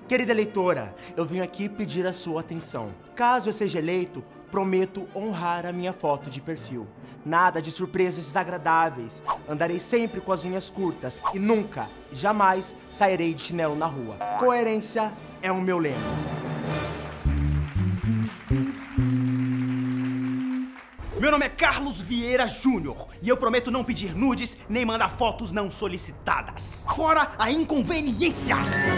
Querida eleitora, eu vim aqui pedir a sua atenção. Caso eu seja eleito, prometo honrar a minha foto de perfil. Nada de surpresas desagradáveis. Andarei sempre com as unhas curtas e nunca, jamais sairei de chinelo na rua. Coerência é o meu lema. Meu nome é Carlos Vieira Júnior e eu prometo não pedir nudes nem mandar fotos não solicitadas. Fora a inconveniência!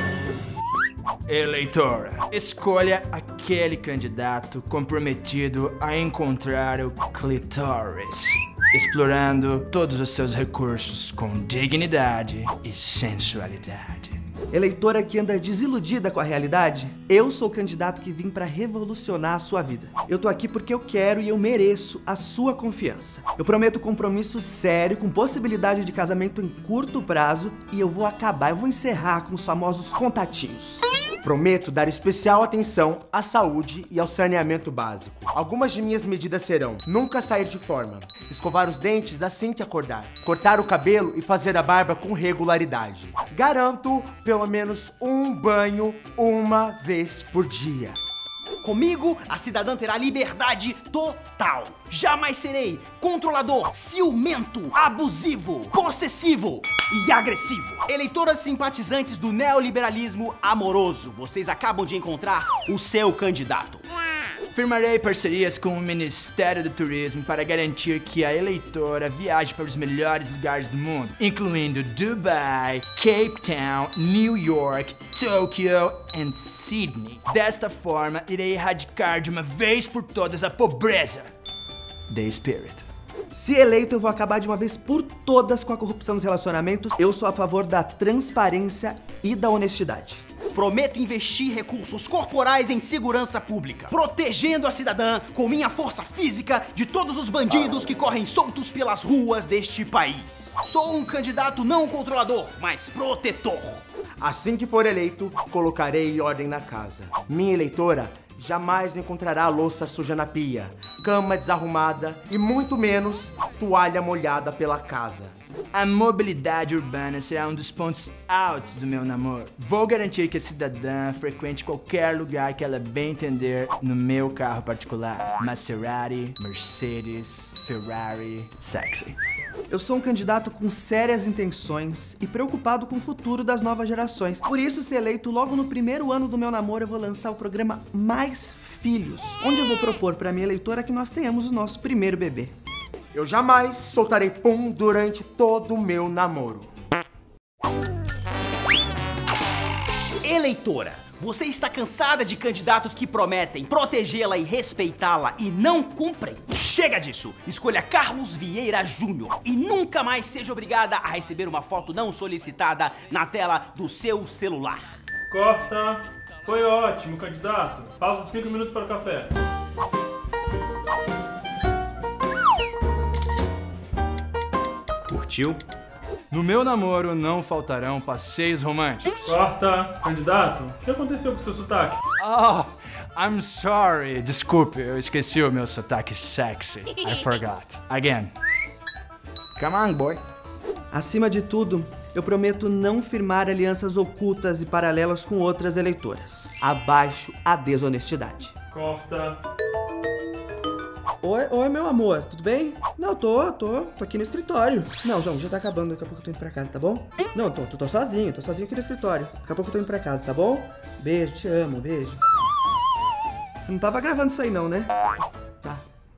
Eleitora, escolha aquele candidato comprometido a encontrar o clitóris, explorando todos os seus recursos com dignidade e sensualidade. Eleitora que anda desiludida com a realidade, eu sou o candidato que vim pra revolucionar a sua vida. Eu tô aqui porque eu quero e eu mereço a sua confiança. Eu prometo compromisso sério, com possibilidade de casamento em curto prazo, e eu vou encerrar com os famosos contatinhos. Prometo dar especial atenção à saúde e ao saneamento básico. Algumas de minhas medidas serão: nunca sair de forma, escovar os dentes assim que acordar, cortar o cabelo e fazer a barba com regularidade. Garanto pelo menos um banho uma vez por dia. Comigo, a cidadã terá liberdade total. Jamais serei controlador, ciumento, abusivo, possessivo e agressivo. Eleitoras simpatizantes do neoliberalismo amoroso, vocês acabam de encontrar o seu candidato. Firmarei parcerias com o Ministério do Turismo para garantir que a eleitora viaje para os melhores lugares do mundo, incluindo Dubai, Cape Town, New York, Tóquio e Sydney. Desta forma, irei erradicar de uma vez por todas a pobreza. The Spirit. Se eleito, eu vou acabar de uma vez por todas com a corrupção nos relacionamentos. Eu sou a favor da transparência e da honestidade. Prometo investir recursos corporais em segurança pública, protegendo a cidadã com minha força física de todos os bandidos que correm soltos pelas ruas deste país. Sou um candidato não controlador, mas protetor. Assim que for eleito, colocarei ordem na casa. Minha eleitora jamais encontrará louça suja na pia, cama desarrumada e muito menos toalha molhada pela casa. A mobilidade urbana será um dos pontos altos do meu namoro. Vou garantir que a cidadã frequente qualquer lugar que ela bem entender no meu carro particular. Maserati, Mercedes, Ferrari, sexy. Eu sou um candidato com sérias intenções e preocupado com o futuro das novas gerações. Por isso, se eleito, logo no primeiro ano do meu namoro, eu vou lançar o programa Mais Filhos, onde eu vou propor pra minha eleitora que nós tenhamos o nosso primeiro bebê. Eu jamais soltarei pum durante todo o meu namoro. Eleitora, você está cansada de candidatos que prometem protegê-la e respeitá-la e não cumprem? Chega disso! Escolha Carlos Vieira Júnior e nunca mais seja obrigada a receber uma foto não solicitada na tela do seu celular. Corta! Foi ótimo, candidato. Pausa de 5 minutos para o café. Curtiu? No meu namoro não faltarão passeios românticos. Corta! Candidato, o que aconteceu com o seu sotaque? Oh, I'm sorry. Desculpe, eu esqueci o meu sotaque sexy. I forgot. Again. Come on, boy. Acima de tudo, eu prometo não firmar alianças ocultas e paralelas com outras eleitoras. Abaixo a desonestidade. Corta! Oi, meu amor, tudo bem? Não, tô aqui no escritório. Não, João, já tá acabando, daqui a pouco eu tô indo pra casa, tá bom? Não, tô sozinho aqui no escritório. Daqui a pouco eu tô indo pra casa, tá bom? Beijo, te amo, beijo. Você não tava gravando isso aí não, né?